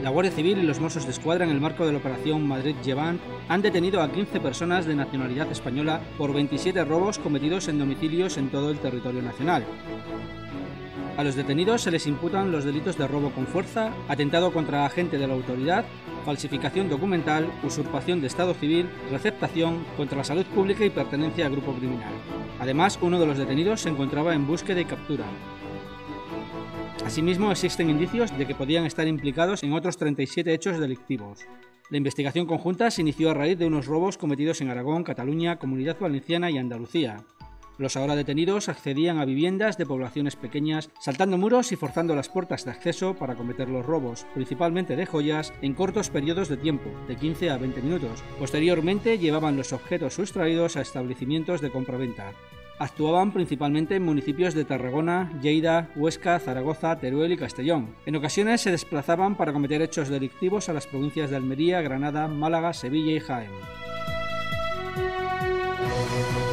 La Guardia Civil y los Mossos d'Esquadra, en el marco de la Operación Madrid-Llevant, han detenido a 15 personas de nacionalidad española por 27 robos cometidos en domicilios en todo el territorio nacional. A los detenidos se les imputan los delitos de robo con fuerza, atentado contra agente de la autoridad, falsificación documental, usurpación de estado civil, receptación, contra la salud pública y pertenencia a grupo criminal. Además, uno de los detenidos se encontraba en búsqueda y captura. Asimismo, existen indicios de que podían estar implicados en otros 37 hechos delictivos. La investigación conjunta se inició a raíz de unos robos cometidos en Aragón, Cataluña, Comunidad Valenciana y Andalucía. Los ahora detenidos accedían a viviendas de poblaciones pequeñas, saltando muros y forzando las puertas de acceso para cometer los robos, principalmente de joyas, en cortos periodos de tiempo, de 15 a 20 minutos. Posteriormente llevaban los objetos sustraídos a establecimientos de compraventa. Actuaban principalmente en municipios de Tarragona, Lleida, Huesca, Zaragoza, Teruel y Castellón. En ocasiones se desplazaban para cometer hechos delictivos a las provincias de Almería, Granada, Málaga, Sevilla y Jaén.